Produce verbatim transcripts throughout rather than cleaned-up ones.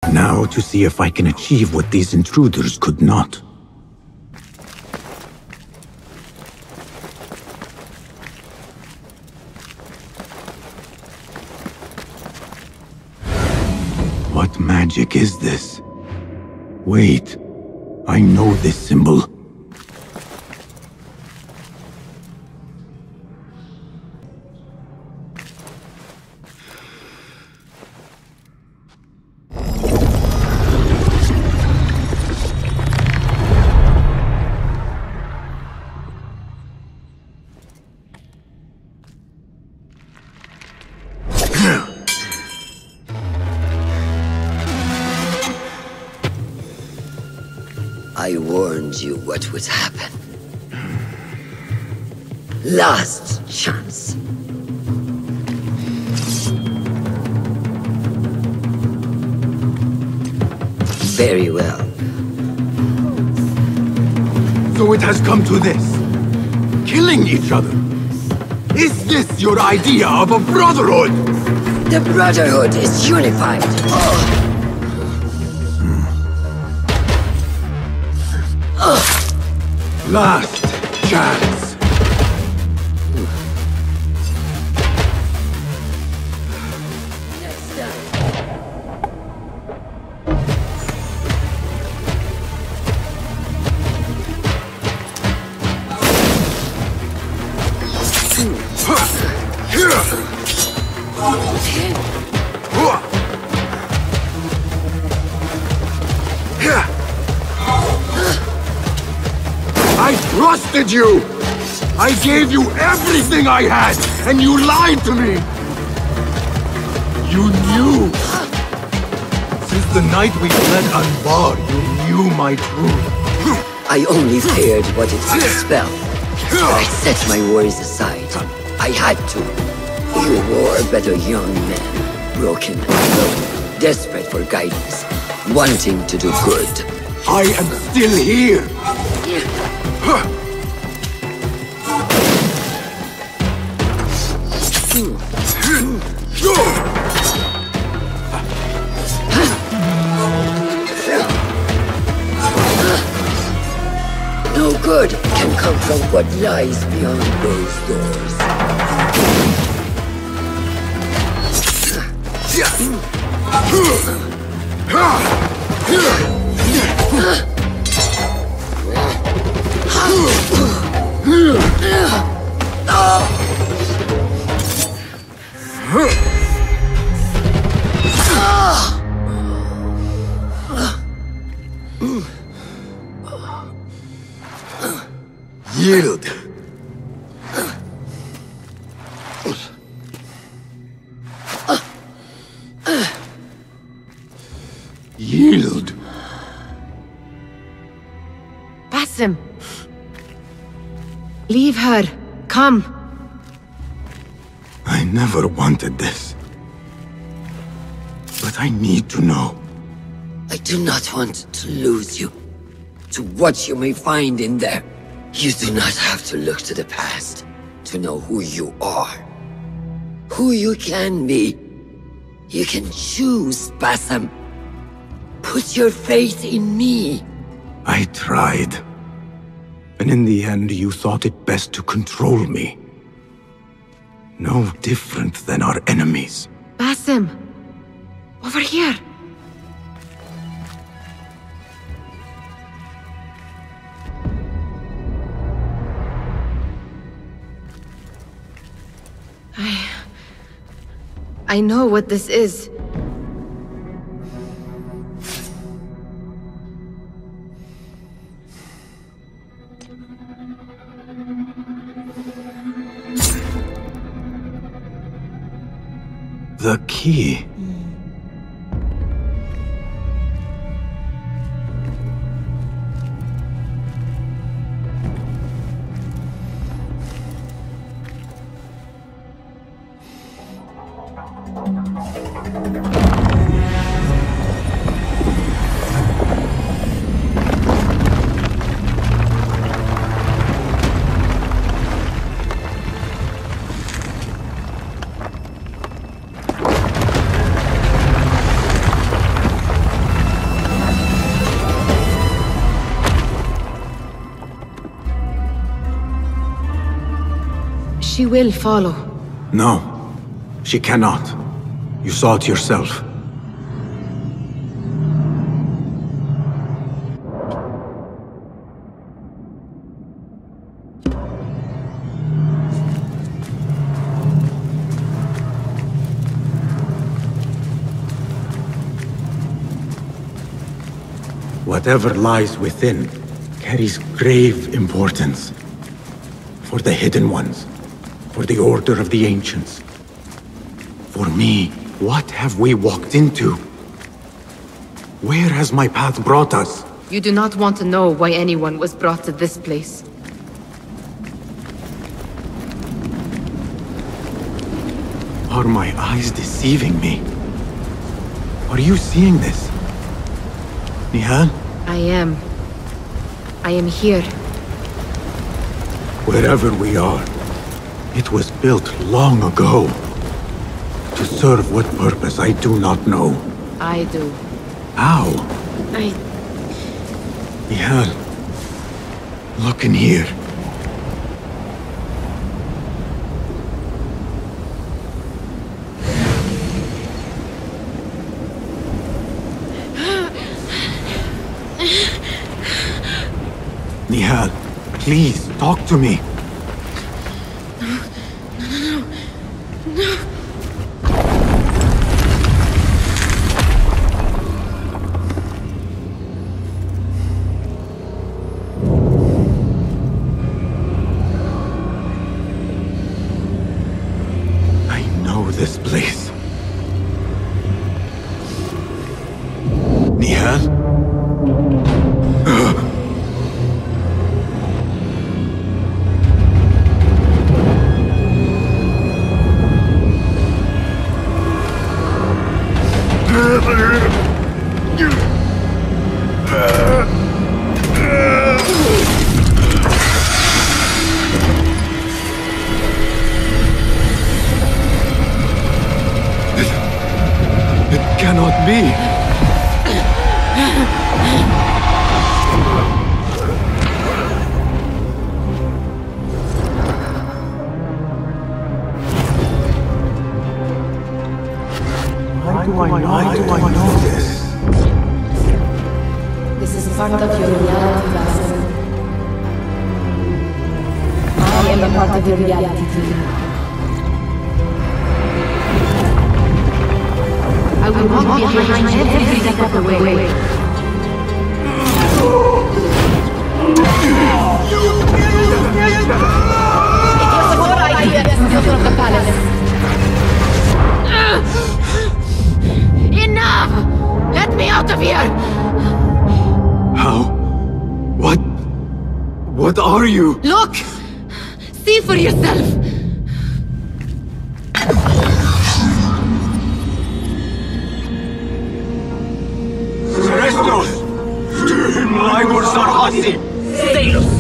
Now to see if I can achieve what these intruders could not. What magic is this? Wait, I know this symbol. I warned you what would happen. Last chance. Very well. So it has come to this. Killing each other. Is this your idea of a brotherhood? The Brotherhood is unified. Oh. Last chance. Next time. I trusted you! I gave you everything I had, and you lied to me! You knew! Since the night we fled Anbar, you knew my truth. I only feared what it would spell. But I set my worries aside. I had to. You were but a young man, broken and alone, desperate for guidance, wanting to do good. I am still here! No good can come from what lies beyond those doors. Yield. Yield. Basim. Leave her. Come. I never wanted this. But I need to know. I do not want to lose you to what you may find in there. You do not have to look to the past to know who you are. Who you can be. You can choose, Basim. Put your faith in me. I tried. And in the end, you thought it best to control me. No different than our enemies. Basim. Over here. I... I know what this is. The key. She will follow. No, she cannot. You saw it yourself. Whatever lies within carries grave importance. For the Hidden Ones, for the Order of the Ancients. For me, what have we walked into? Where has my path brought us? You do not want to know why anyone was brought to this place. Are my eyes deceiving me? Are you seeing this? Nehal? I am. I am here. Wherever we are, it was built long ago. To serve what purpose, I do not know. I do. How? I... Nehal, look in here. Nehal, please, talk to me. No, no, no, no. I know this place. Nehal? It cannot be. Why do I know, Why do I know this? This is part of your reality, Basil. I am a part of your reality too. I will walk behind every step of the way. It was a good idea to steal from the palace. Enough! Let me out of here! How? What? What are you? Look! See for yourself! Restos! Laibor Sarhasi! Stalos!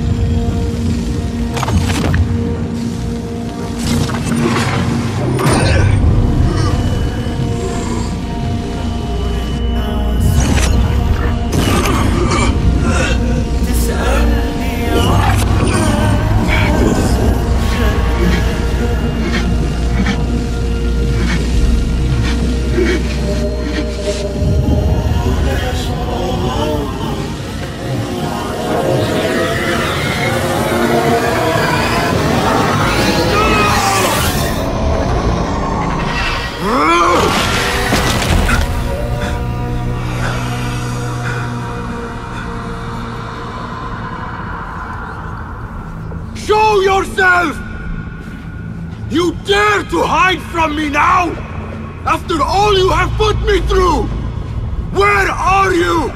Show yourself! You dare to hide from me now? After all you have put me through! Where are you?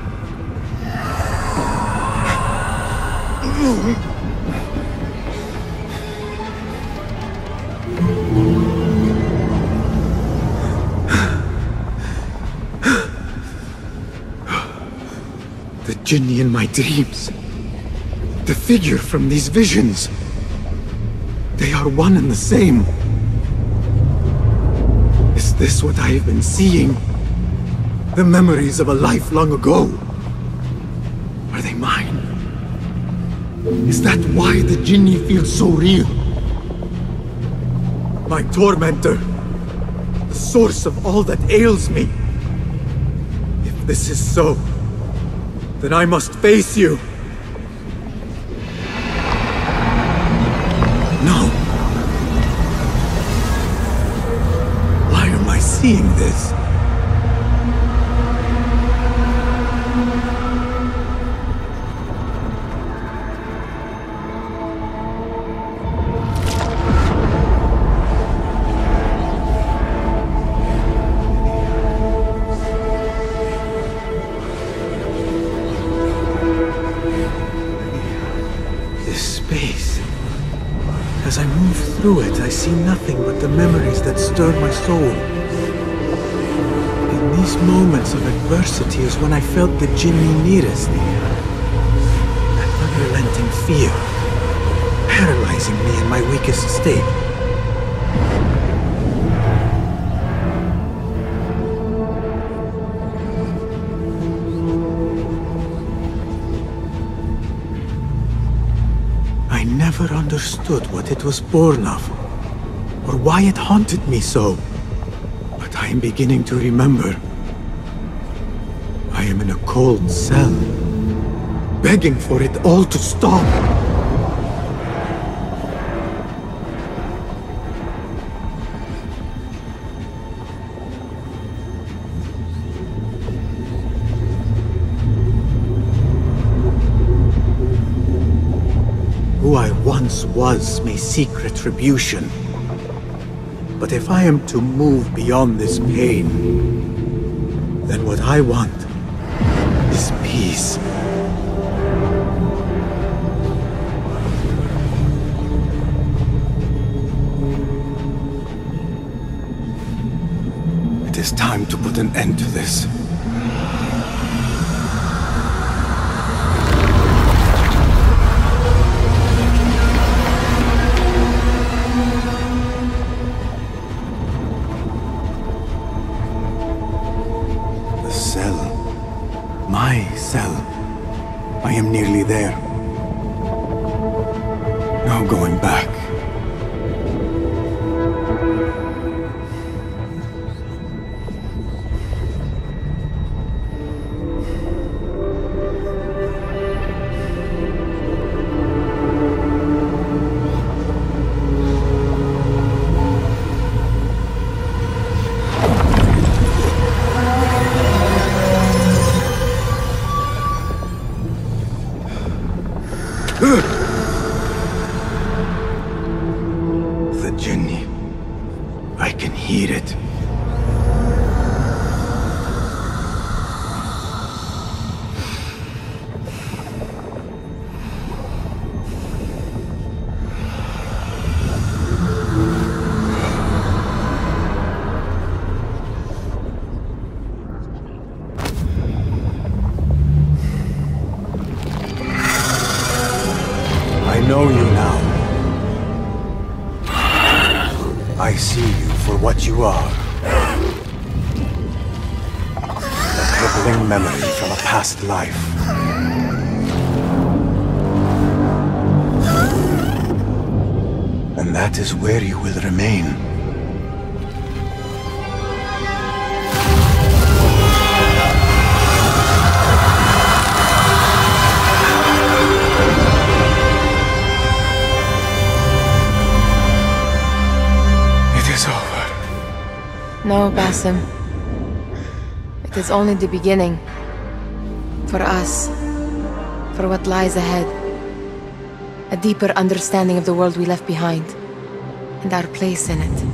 The Jinni in my dreams. The figure from these visions. They are one and the same. Is this what I have been seeing? The memories of a life long ago? Are they mine? Is that why the Jinni feels so real? My tormentor. The source of all that ails me. If this is so, then I must face you. No. Why am I seeing this? Through it, I see nothing but the memories that stir my soul. In these moments of adversity is when I felt the Jinni nearest. That unrelenting fear, paralyzing me in my weakest state. I never understood what it was born of, or why it haunted me so. But I am beginning to remember. I am in a cold cell, begging for it all to stop. Who I once was may seek retribution. But if I am to move beyond this pain, then what I want is peace. It is time to put an end to this. My cell. I am nearly there. No going back. The Jinni. I can hear it. I know you now. I see you for what you are. A crippling memory from a past life. And that is where you will remain. No, Basim. It is only the beginning. For us. For what lies ahead. A deeper understanding of the world we left behind. And our place in it.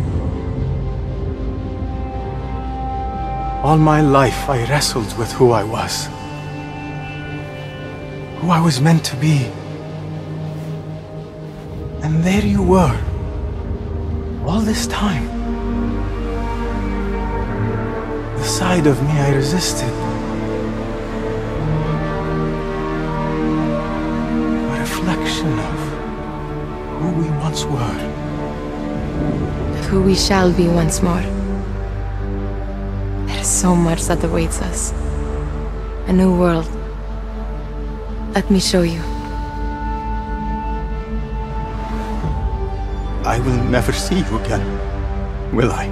All my life I wrestled with who I was. Who I was meant to be. And there you were. All this time. The side of me I resisted. A reflection of who we once were. Of who we shall be once more. There is so much that awaits us. A new world. Let me show you. I will never see you again, will I?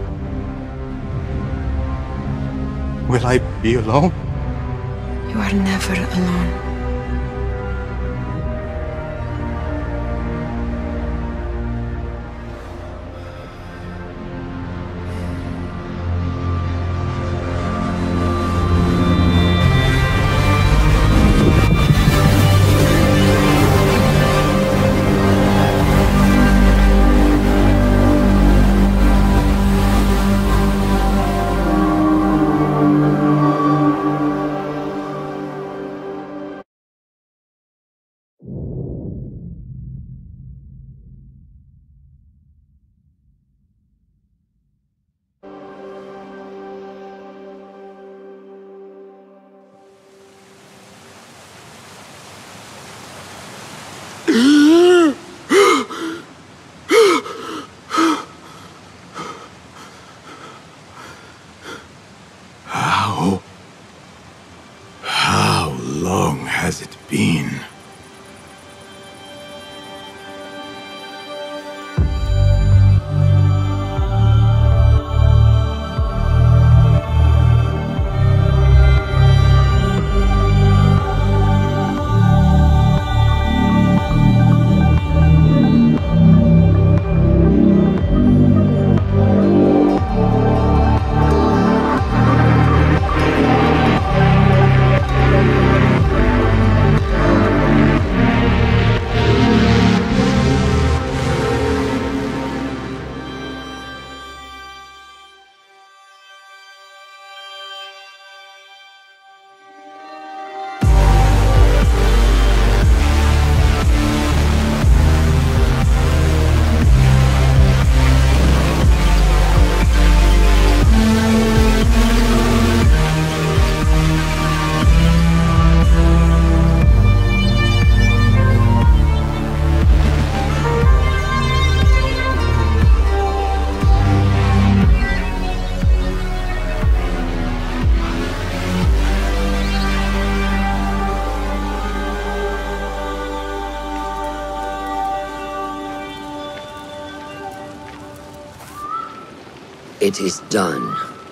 Will I be alone? You are never alone. How... how long has it been? It is done.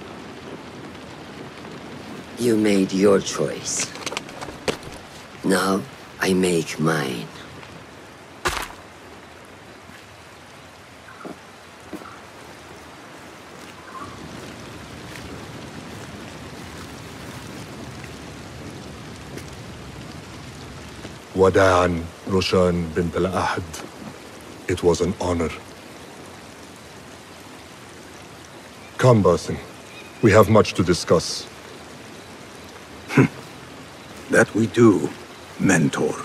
You made your choice. Now, I make mine. Wada'an, Roshan bint al-Ahad. It was an honor. Come, Basim. We have much to discuss. That we do, Mentor.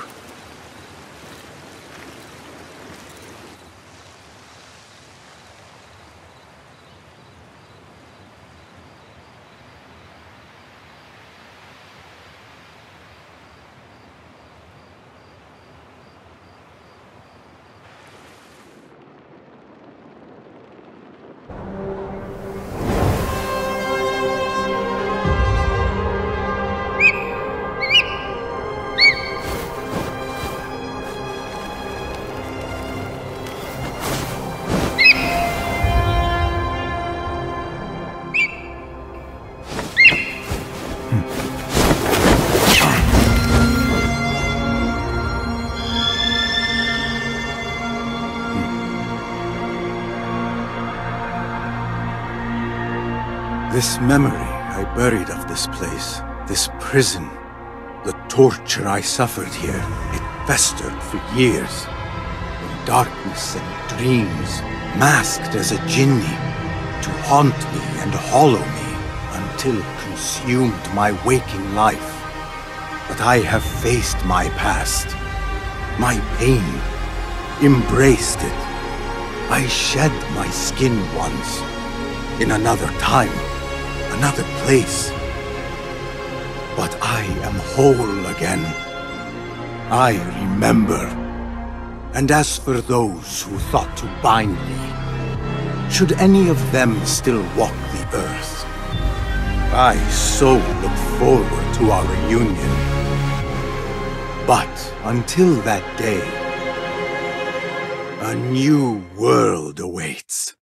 This memory I buried of this place, this prison, the torture I suffered here, it festered for years. In darkness and dreams, masked as a jinni, to haunt me and hollow me, until it consumed my waking life. But I have faced my past, my pain, embraced it. I shed my skin once, in another time, another place. But I am whole again. I remember. And as for those who thought to bind me, should any of them still walk the earth, I so look forward to our reunion. But until that day, A new world awaits.